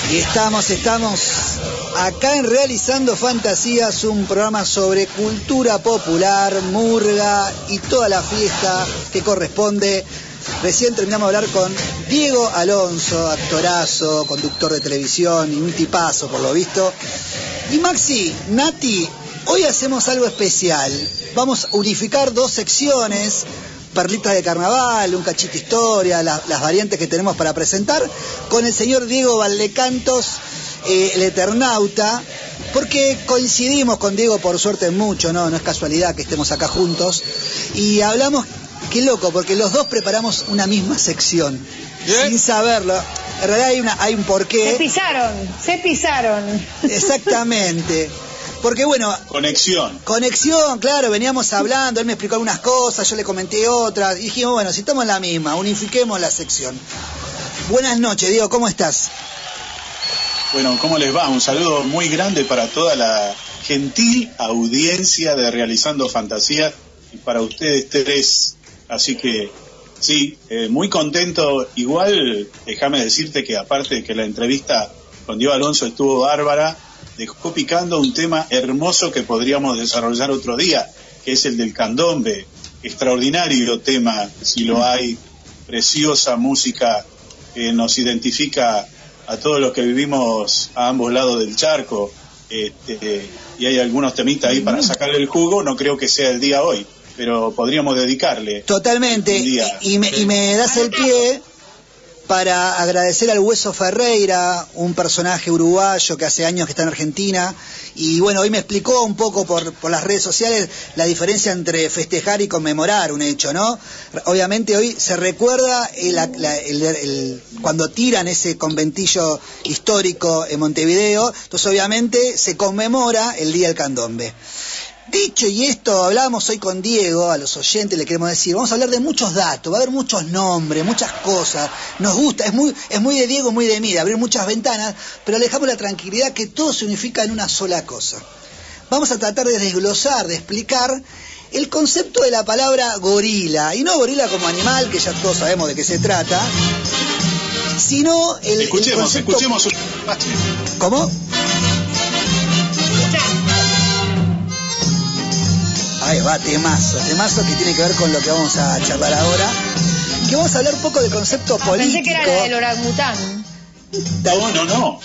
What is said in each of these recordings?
Y estamos acá en Realizando Fantasías, un programa sobre cultura popular, murga y toda la fiesta que corresponde. Recién terminamos de hablar con Diego Alonso, actorazo, conductor de televisión y un tipazo por lo visto. Y Maxi, Nati, hoy hacemos algo especial. Vamos a unificar dos secciones, perlitas de carnaval, un cachito historia, las variantes que tenemos para presentar, con el señor Diego Valdecantos, el Eternauta, porque coincidimos con Diego por suerte mucho, no es casualidad que estemos acá juntos, y hablamos, qué loco, porque los dos preparamos una misma sección, sin saberlo. En realidad hay un porqué. Se pisaron. Exactamente. Porque bueno... Conexión, claro, veníamos hablando, él me explicó algunas cosas, yo le comenté otras, y dijimos, bueno, si estamos en la misma, unifiquemos la sección. Buenas noches, Diego, ¿cómo estás? Bueno, ¿cómo les va? Un saludo muy grande para toda la gentil audiencia de Realizando Fantasía y para ustedes tres. Así que, sí, muy contento. Igual, déjame decirte que aparte de que la entrevista con Diego Alonso estuvo bárbara, dejó picando un tema hermoso que podríamos desarrollar otro día, que es el del candombe. Extraordinario tema, si lo hay, preciosa música que nos identifica a todos los que vivimos a ambos lados del charco, y hay algunos temitas ahí para sacarle el jugo. No creo que sea el día hoy, pero podríamos dedicarle. Totalmente, y me das el pie para agradecer al Hueso Ferreira, un personaje uruguayo que hace años que está en Argentina, y bueno, hoy me explicó un poco por las redes sociales la diferencia entre festejar y conmemorar un hecho, ¿no? Obviamente hoy se recuerda cuando tiran ese conventillo histórico en Montevideo, entonces obviamente se conmemora el Día del Candombe. Dicho y esto, hablábamos hoy con Diego, a los oyentes le queremos decir, vamos a hablar de muchos datos, va a haber muchos nombres, muchas cosas, nos gusta, es muy de Diego, muy de mí, de abrir muchas ventanas, pero le dejamos la tranquilidad que todo se unifica en una sola cosa. Vamos a tratar de desglosar, de explicar el concepto de la palabra gorila, y no gorila como animal, que ya todos sabemos de qué se trata, sino el concepto... Escuchemos. ¿Cómo? Ahí va, temazo que tiene que ver con lo que vamos a charlar ahora. Que vamos a hablar un poco del concepto político. Pensé que era la del orangután. No.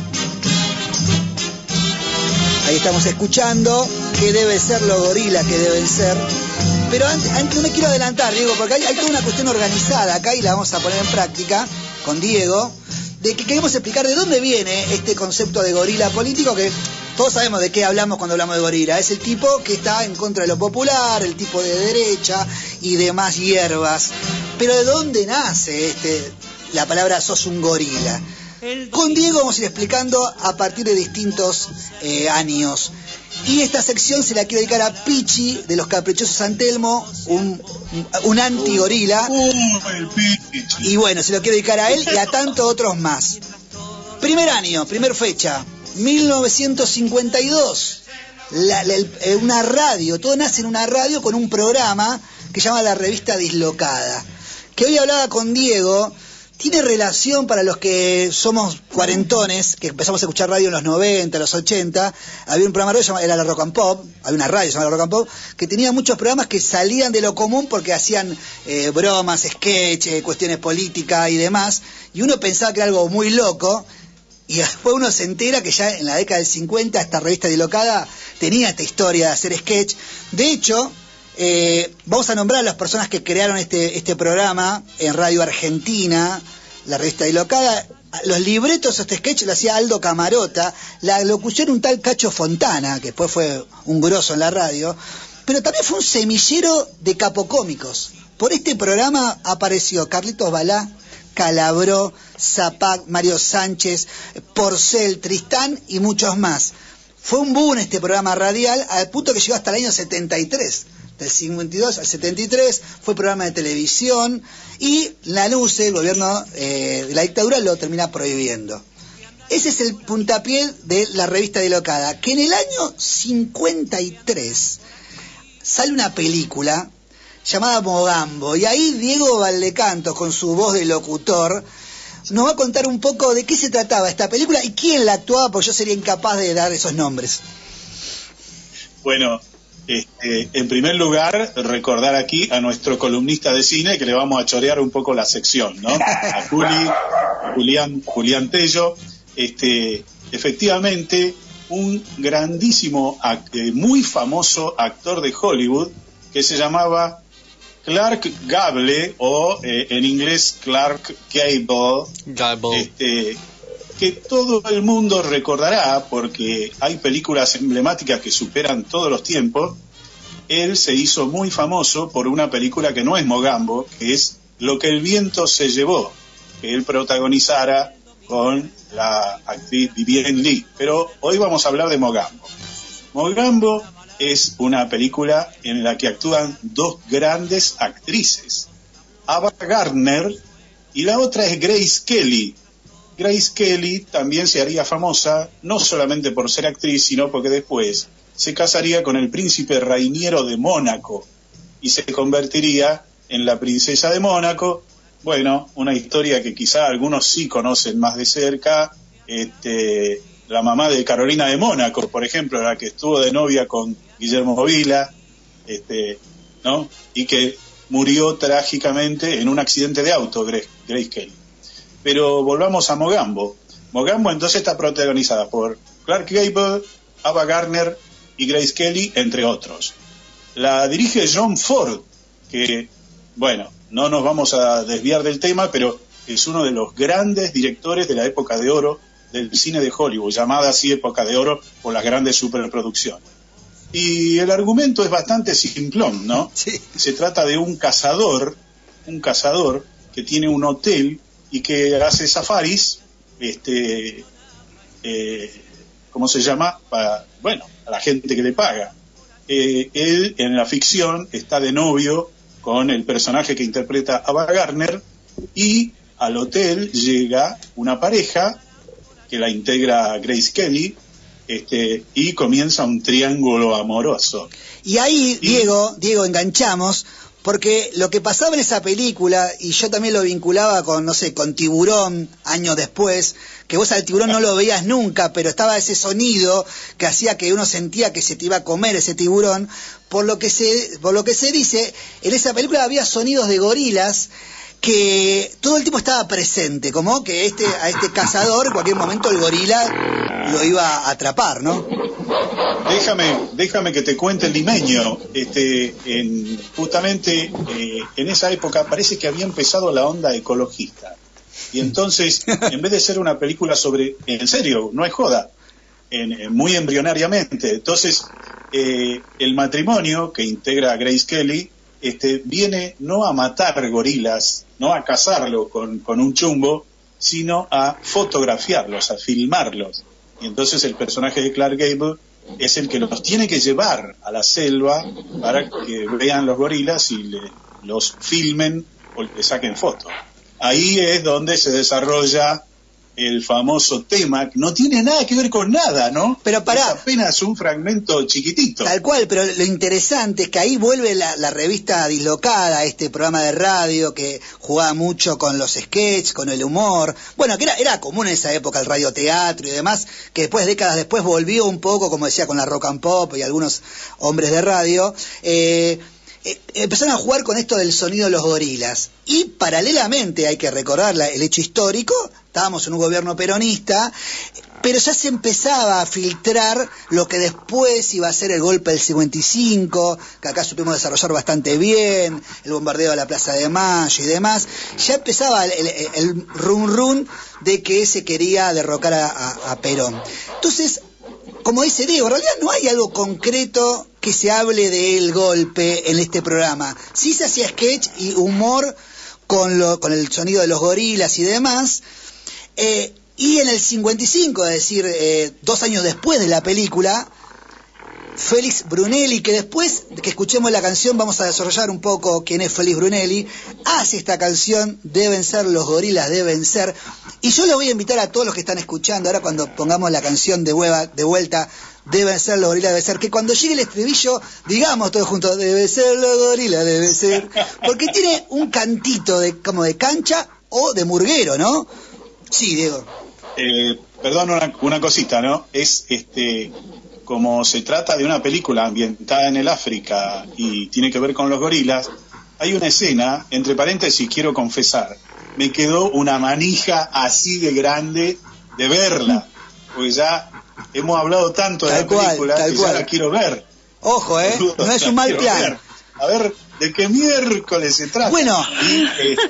Ahí estamos escuchando qué debe ser lo gorila que deben ser. Pero antes no me quiero adelantar, Diego, porque hay toda una cuestión organizada acá y la vamos a poner en práctica con Diego, de que queremos explicar de dónde viene este concepto de gorila político, que todos sabemos de qué hablamos cuando hablamos de gorila. Es el tipo que está en contra de lo popular, el tipo de derecha y demás hierbas. Pero ¿de dónde nace la palabra sos un gorila? Con Diego vamos a ir explicando a partir de distintos años. Y esta sección se la quiero dedicar a Pichi, de los Caprichosos San Telmo, un anti-gorila. Y bueno, se lo quiero dedicar a él y a tantos otros más. Primer fecha, 1952. Una radio, todo nace en una radio con un programa que se llama La Revista Dislocada. Que hoy hablaba con Diego. Tiene relación para los que somos cuarentones, que empezamos a escuchar radio en los 90, los 80. Había un programa de radio, era la Rock and Pop, había una radio llamada Rock and Pop, que tenía muchos programas que salían de lo común porque hacían bromas, sketch, cuestiones políticas y demás. Y uno pensaba que era algo muy loco, y después uno se entera que ya en la década del 50 esta revista Dislocada tenía esta historia de hacer sketch. De hecho... vamos a nombrar a las personas que crearon este programa en Radio Argentina, la revista Dislocada. Los libretos de este sketch lo hacía Aldo Camarota, la locución un tal Cacho Fontana, que después fue un grosso en la radio, pero también fue un semillero de capocómicos. Por este programa apareció Carlitos Balá, Calabró, Zapac, Mario Sánchez, Porcel, Tristán y muchos más. Fue un boom este programa radial al punto que llegó hasta el año 73. Del 52 al 73 fue programa de televisión y la LUCE, el gobierno de la dictadura, lo termina prohibiendo. Ese es el puntapié de la revista Dislocada, que en el año 53 sale una película llamada Mogambo, y ahí Diego Valdecantos, con su voz de locutor, nos va a contar un poco de qué se trataba esta película y quién la actuaba, porque yo sería incapaz de dar esos nombres. Bueno, en primer lugar, recordar aquí a nuestro columnista de cine, que le vamos a chorear un poco la sección, ¿no? A Julián Tello. Efectivamente, un grandísimo, muy famoso actor de Hollywood, que se llamaba Clark Gable, o en inglés Clark Gable. Que todo el mundo recordará porque hay películas emblemáticas que superan todos los tiempos. Él se hizo muy famoso por una película que no es Mogambo, que es Lo que el viento se llevó, que él protagonizara con la actriz Vivien Leigh. Pero hoy vamos a hablar de Mogambo. Mogambo es una película en la que actúan dos grandes actrices, Ava Gardner y la otra es Grace Kelly. Grace Kelly también se haría famosa, no solamente por ser actriz, sino porque después se casaría con el príncipe Rainiero de Mónaco y se convertiría en la princesa de Mónaco. Bueno, una historia que quizá algunos sí conocen más de cerca. La mamá de Carolina de Mónaco, por ejemplo, la que estuvo de novia con Guillermo Vila, ¿no? Y que murió trágicamente en un accidente de auto, Grace Kelly. Pero volvamos a Mogambo. Mogambo entonces está protagonizada por Clark Gable, Ava Gardner y Grace Kelly, entre otros. La dirige John Ford, que, bueno, no nos vamos a desviar del tema, pero es uno de los grandes directores de la época de oro del cine de Hollywood, llamada así época de oro por las grandes superproducciones. Y el argumento es bastante simplón, ¿no? Sí. Se trata de un cazador que tiene un hotel y que hace safaris, ¿cómo se llama? A la gente que le paga. Él en la ficción está de novio con el personaje que interpreta Ava Gardner, y al hotel llega una pareja que la integra Grace Kelly, y comienza un triángulo amoroso. Y ahí, Diego, enganchamos, porque lo que pasaba en esa película, y yo también lo vinculaba con, no sé, con Tiburón, años después, que vos al tiburón no lo veías nunca, pero estaba ese sonido que hacía que uno sentía que se te iba a comer ese tiburón. Por lo que se dice, en esa película había sonidos de gorilas que todo el tiempo estaba presente, como que a este cazador en cualquier momento el gorila lo iba a atrapar, ¿no? Déjame que te cuente el limeño. Justamente en esa época parece que había empezado la onda ecologista, y entonces en vez de ser una película sobre, en serio, no es joda, muy embrionariamente, entonces el matrimonio que integra a Grace Kelly viene no a matar gorilas, no a cazarlo con un chumbo, sino a fotografiarlos, a filmarlos. Y entonces el personaje de Clark Gable es el que los tiene que llevar a la selva para que vean los gorilas y los filmen o le saquen fotos. Ahí es donde se desarrolla el famoso tema, que no tiene nada que ver con nada, ¿no? Pero pará, es apenas un fragmento chiquitito. Tal cual, pero lo interesante es que ahí vuelve la revista Dislocada, este programa de radio que jugaba mucho con los sketches, con el humor. Bueno, que era común en esa época el radioteatro y demás, que después, décadas después, volvió un poco, como decía, con la rock and pop y algunos hombres de radio. Empezaron a jugar con esto del sonido de los gorilas, y paralelamente hay que recordar el hecho histórico. Estábamos en un gobierno peronista, pero ya se empezaba a filtrar lo que después iba a ser el golpe del 55, que acá supimos desarrollar bastante bien, el bombardeo de la Plaza de Mayo y demás. Ya empezaba el run de que se quería derrocar a Perón. Entonces, como dice Diego, en realidad no hay algo concreto que se hable del golpe en este programa. Sí se hacía sketch y humor con el sonido de los gorilas y demás. Y en el 55, es decir, 2 años después de la película, Félix Brunelli, que después de que escuchemos la canción vamos a desarrollar un poco quién es Félix Brunelli, hace esta canción, Deben ser los gorilas, deben ser. Y yo los voy a invitar a todos los que están escuchando, ahora cuando pongamos la canción de vuelta, Deben ser los gorilas, deben ser, que cuando llegue el estribillo digamos todos juntos, debe ser los gorilas, debe ser, porque tiene un cantito como de cancha o de murguero, ¿no? Sí, Diego. Perdón, una cosita, ¿no? Es como se trata de una película ambientada en el África y tiene que ver con los gorilas, hay una escena, entre paréntesis, quiero confesar, me quedó una manija así de grande de verla, porque ya hemos hablado tanto de la película que ya la quiero ver. Ojo, no es un mal plan. Ver. A ver, ¿de qué miércoles se trata? Bueno. Y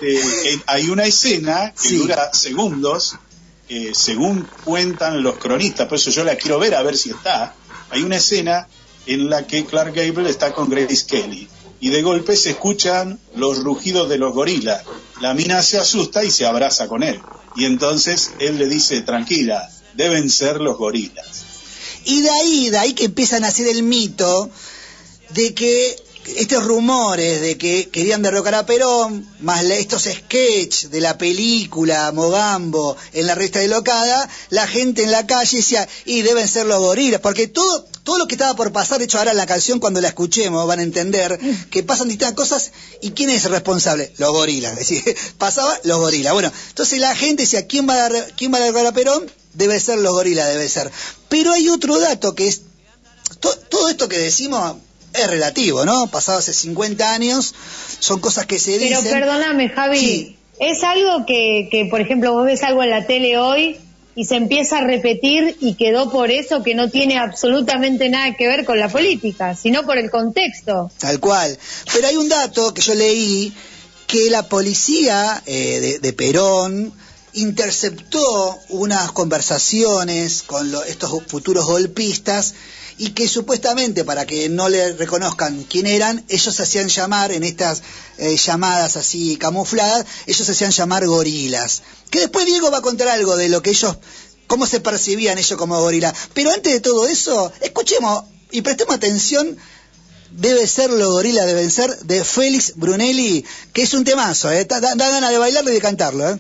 hay una escena que dura segundos, según cuentan los cronistas, por eso yo la quiero ver a ver si está. Hay una escena en la que Clark Gable está con Grace Kelly y de golpe se escuchan los rugidos de los gorilas. La mina se asusta y se abraza con él. Y entonces él le dice, tranquila, deben ser los gorilas. Y de ahí que empiezan a hacer el mito de que estos rumores de que querían derrocar a Perón, más estos sketches de la película Mogambo en la revista Dislocada, la gente en la calle decía, y deben ser los gorilas, porque todo lo que estaba por pasar, de hecho ahora en la canción cuando la escuchemos van a entender que pasan distintas cosas, y ¿quién es el responsable? Los gorilas, es decir, pasaba los gorilas. Bueno, entonces la gente decía, ¿quién va a derrocar a Perón? Debe ser los gorilas, debe ser. Pero hay otro dato que es, todo esto que decimos es relativo, ¿no? Pasado hace 50 años, son cosas que se dicen. Pero perdóname, Javi, sí. Es algo que, por ejemplo, vos ves algo en la tele hoy y se empieza a repetir y quedó por eso, que no tiene absolutamente nada que ver con la política, sino por el contexto. Tal cual. Pero hay un dato que yo leí, que la policía de Perón interceptó unas conversaciones con estos futuros golpistas, y que supuestamente, para que no le reconozcan quién eran, ellos se hacían llamar, en estas llamadas así camufladas, ellos se hacían llamar gorilas. Que después Diego va a contar algo de lo que ellos, cómo se percibían ellos como gorilas. Pero antes de todo eso, escuchemos y prestemos atención, Debe ser los gorilas, deben ser, de Félix Brunelli, que es un temazo, da ganas de bailarlo y de cantarlo,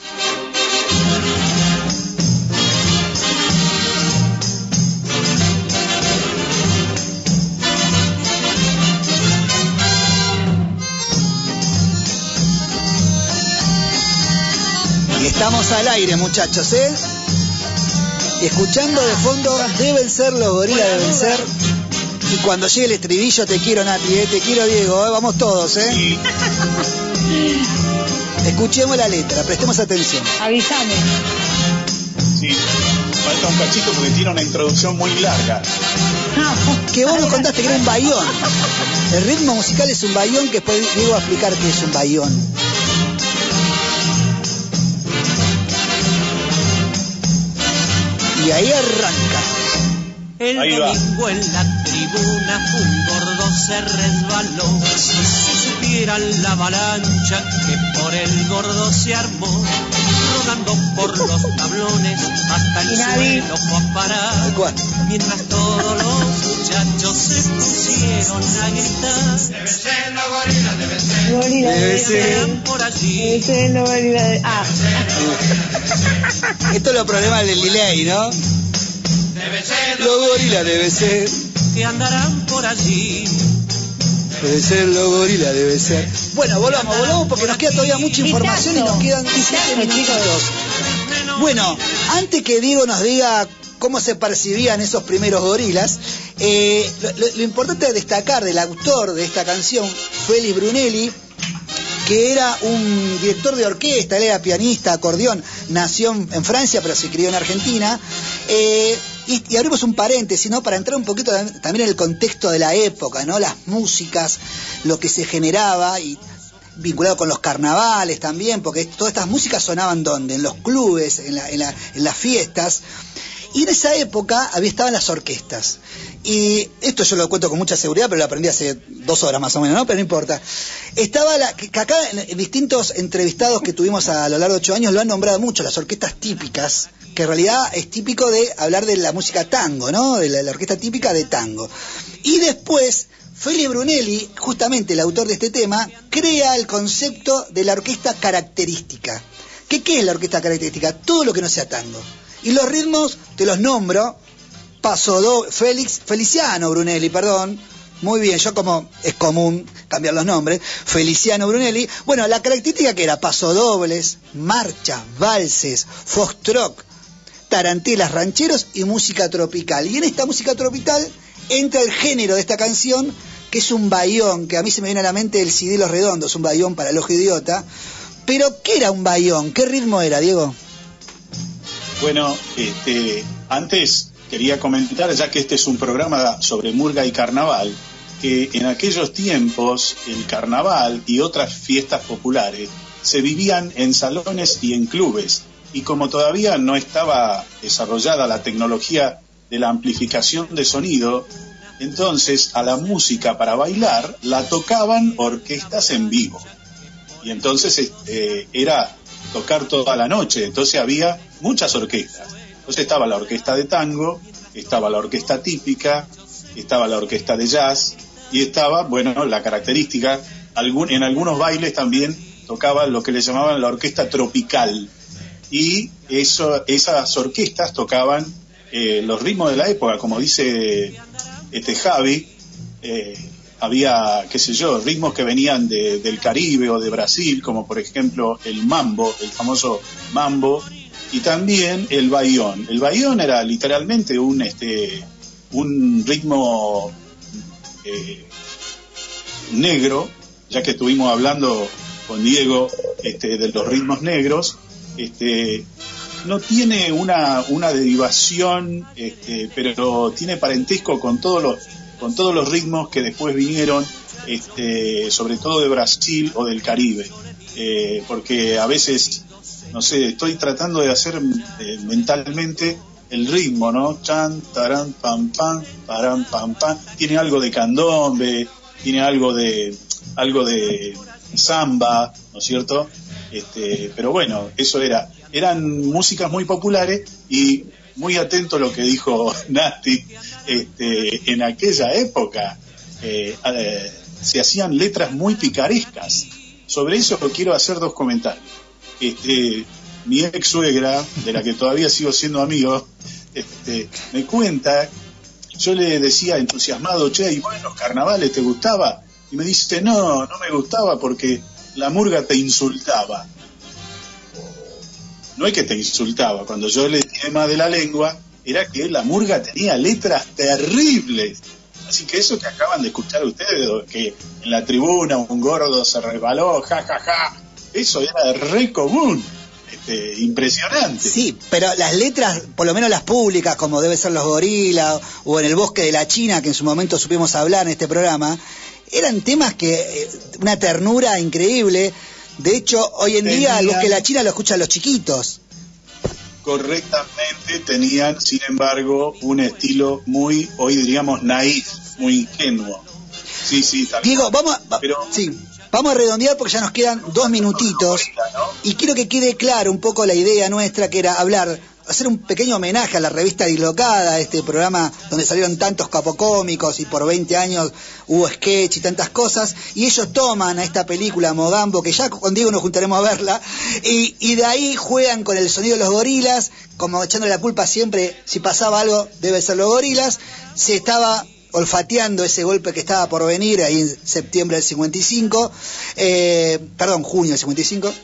Y estamos al aire, muchachos, Y escuchando de fondo, deben ser los gorilas, deben ser. Y cuando llegue el estribillo, te quiero, Nati, te quiero, Diego, vamos todos, Sí. Escuchemos la letra, prestemos atención. Avísame. Sí, falta un cachito porque tiene una introducción muy larga. Que vos nos contaste que era un bayón. El ritmo musical es un bayón, que después Diego va a explicar qué es un bayón. Y ahí arranca. El domingo en la tribuna un gordo se resbaló. Si supieran la avalancha que por el gordo se armó, rodando por los tablones hasta el suelo fue a parar. Mientras todos los muchachos se pusieron a gritar: deben ser los gorilas, deben ser. Gorilas, debe ser. Por allí. Debe ser los gorilas. Esto es los problemas del delay, ¿no? Los gorilas debe ser. Que andarán por allí. Debe ser los gorilas, debe ser. Bueno, volvamos porque nos queda todavía mucha información y nos quedan 17 minutos. Bueno, antes que Diego nos diga cómo se percibían esos primeros gorilas, lo importante es destacar del autor de esta canción, Félix Brunelli, que era un director de orquesta, él era pianista, acordeón, nació en Francia pero se crió en Argentina, y abrimos un paréntesis, ¿no?, para entrar un poquito también en el contexto de la época, ¿no?, las músicas, lo que se generaba, y vinculado con los carnavales también, porque todas estas músicas sonaban ¿dónde? En los clubes, en las fiestas. Y en esa época estaban las orquestas. Y esto yo lo cuento con mucha seguridad, pero lo aprendí hace 2 horas más o menos, ¿no? Pero no importa. Estaba que acá en distintos entrevistados que tuvimos a lo largo de 8 años lo han nombrado mucho, las orquestas típicas, que en realidad es típico de hablar de la música tango, ¿no? De la orquesta típica de tango. Y después, Félix Brunelli, justamente el autor de este tema, crea el concepto de la orquesta característica. ¿Qué es la orquesta característica? Todo lo que no sea tango. Y los ritmos, te los nombro: Feliciano Brunelli, Muy bien, yo como es común cambiar los nombres, Feliciano Brunelli. Bueno, la característica que era pasodobles, marchas, valses, foxtrot, tarantelas, rancheros y música tropical. Y en esta música tropical entra el género de esta canción, que es un bayón, que a mí se me viene a la mente el CD Los Redondos, un bayón para el ojo idiota. Pero, ¿qué era un bayón? ¿Qué ritmo era, Diego? Bueno, antes quería comentar, ya que este es un programa sobre murga y carnaval, que en aquellos tiempos el carnaval y otras fiestas populares se vivían en salones y en clubes, y como todavía no estaba desarrollada la tecnología de la amplificación de sonido, entonces a la música para bailar la tocaban orquestas en vivo, y entonces era tocar toda la noche, entonces había muchas orquestas. Entonces estaba la orquesta de tango, estaba la orquesta típica, estaba la orquesta de jazz, y estaba, bueno, la característica, en algunos bailes también tocaba lo que le llamaban la orquesta tropical, y esas orquestas tocaban los ritmos de la época, como dice Javi, había, qué sé yo, ritmos que venían del Caribe o de Brasil, como por ejemplo el mambo, el famoso mambo, y también el bayón. El bayón era literalmente un ritmo negro, ya que estuvimos hablando con Diego de los ritmos negros. No tiene una derivación, pero tiene parentesco con todos los ritmos que después vinieron, sobre todo de Brasil o del Caribe, porque a veces, no sé, estoy tratando de hacer mentalmente el ritmo, ¿no? Chan, tarán, pam, pam, param, pam, pam. Tiene algo de candombe, tiene algo de samba, ¿no es cierto? Pero bueno, eso eran músicas muy populares, y muy atento a lo que dijo Nati, en aquella época se hacían letras muy picarescas. Sobre eso quiero hacer dos comentarios. Mi ex suegra, de la que todavía sigo siendo amigo, me cuenta, yo le decía entusiasmado, che, ¿y bueno, los carnavales te gustaba? Y me dice, no me gustaba porque la murga te insultaba. No es que te insultaba, cuando yo le dije más de la lengua, era que la murga tenía letras terribles. Así que eso que acaban de escuchar ustedes, que en la tribuna un gordo se resbaló, ja, eso era re común, impresionante. Sí, pero las letras, por lo menos las públicas, como debe ser Los Gorilas, o En el Bosque de la China, que en su momento supimos hablar en este programa, eran temas que, una ternura increíble. De hecho, hoy en día el Bosque de la China lo escuchan los chiquitos. Correctamente, tenían, sin embargo, un estilo muy, hoy diríamos, naif, muy ingenuo. Sí, también. Diego, vamos a redondear porque ya nos quedan 2 minutitos. Y quiero que quede claro un poco la idea nuestra, que era hacer un pequeño homenaje a la revista Dislocada, este programa donde salieron tantos capocómicos y por 20 años hubo sketch y tantas cosas, y ellos toman a esta película Mogambo, que ya con Diego nos juntaremos a verla, y de ahí juegan con el sonido de Los Gorilas, como echándole la culpa siempre, si pasaba algo debe ser Los Gorilas. Se estaba olfateando ese golpe que estaba por venir ahí en septiembre del 55, junio del 55.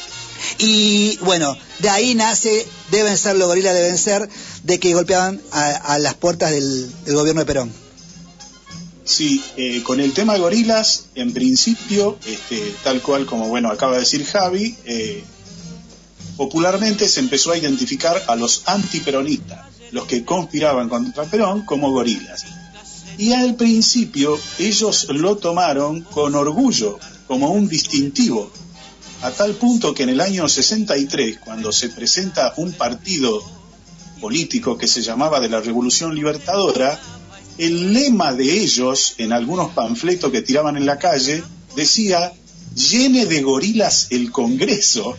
Y bueno, de ahí nace Deben ser los Gorilas, deben ser, de que golpeaban a las puertas del gobierno de Perón. Sí, con el tema Gorilas, en principio, tal cual como acaba de decir Javi, popularmente se empezó a identificar a los antiperonistas, los que conspiraban contra Perón, como gorilas. Y al principio ellos lo tomaron con orgullo, como un distintivo, a tal punto que en el año 63, cuando se presenta un partido político que se llamaba de la Revolución Libertadora, el lema de ellos, en algunos panfletos que tiraban en la calle, decía: llene de gorilas el Congreso.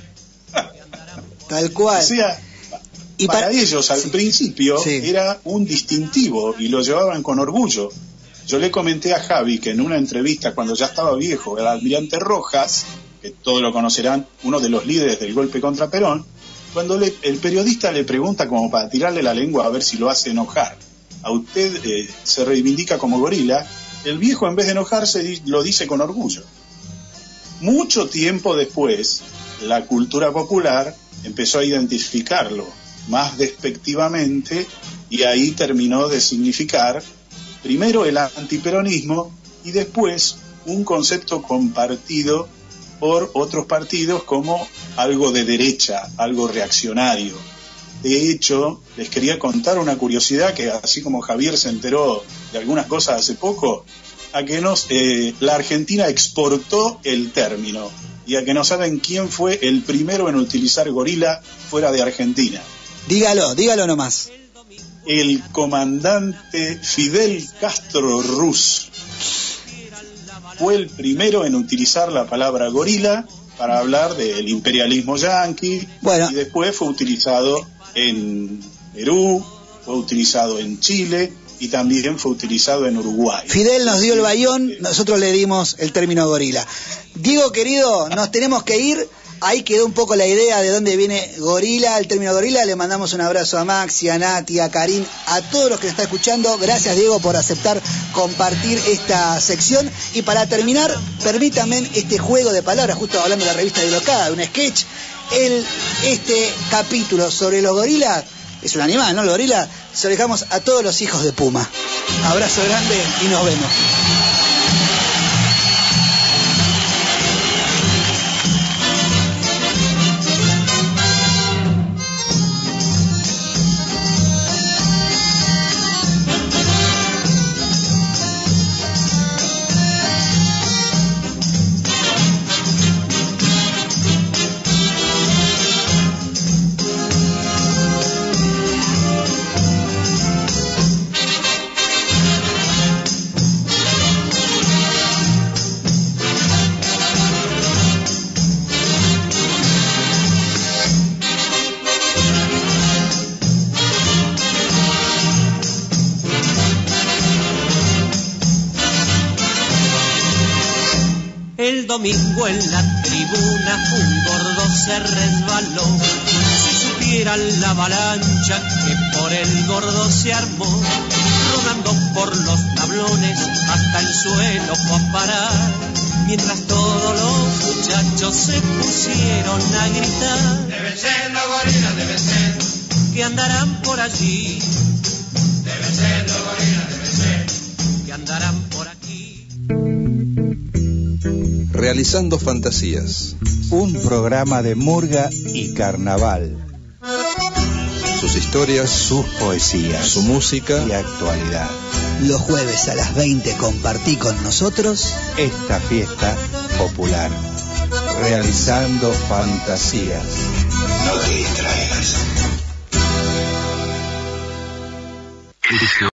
Tal cual. O sea, y para ellos al principio era un distintivo y lo llevaban con orgullo. Yo le comenté a Javi que en una entrevista, cuando ya estaba viejo, el almirante Rojas, que todos lo conocerán, uno de los líderes del golpe contra Perón, cuando el periodista le pregunta, como para tirarle la lengua a ver si lo hace enojar: ¿a usted se reivindica como gorila? el viejo, en vez de enojarse, lo dice con orgullo. Mucho tiempo después, la cultura popular empezó a identificarlo más despectivamente, y ahí terminó de significar primero el antiperonismo y después un concepto compartido por otros partidos como algo de derecha, algo reaccionario. De hecho, les quería contar una curiosidad, que así como Javier se enteró de algunas cosas hace poco, a que la Argentina exportó el término, y a que no saben quién fue el primero en utilizar gorila fuera de Argentina. Dígalo nomás. El comandante Fidel Castro Ruz fue el primero en utilizar la palabra gorila para hablar del imperialismo yanqui. Bueno. Y después fue utilizado en Perú, fue utilizado en Chile y también fue utilizado en Uruguay. Fidel nos dio el bayón, nosotros le dimos el término gorila. Diego, querido, nos tenemos que ir. Ahí quedó un poco la idea de dónde viene gorila, el término gorila. Le mandamos un abrazo a Maxi, a Nati, a Karim, a todos los que nos están escuchando. Gracias, Diego, por aceptar compartir esta sección. Y para terminar, permítanme este juego de palabras, justo hablando de la revista Dislocada, de un sketch. Este capítulo sobre los gorilas, es un animal, ¿no? Los gorilas, se lo dejamos a todos los hijos de Puma. Abrazo grande y nos vemos. El domingo en la tribuna un gordo se resbaló. Si supieran la avalancha que por el gordo se armó, rodando por los tablones hasta el suelo fue a parar, mientras todos los muchachos se pusieron a gritar: deben ser los gorilas, deben ser, que andarán por allí. Deben ser los gorilas, deben ser, que andarán por aquí. Realizando Fantasías, un programa de murga y carnaval. Sus historias, sus poesías, su música y actualidad. Los jueves a las 20 compartí con nosotros esta fiesta popular. Realizando Fantasías. No te distraigas.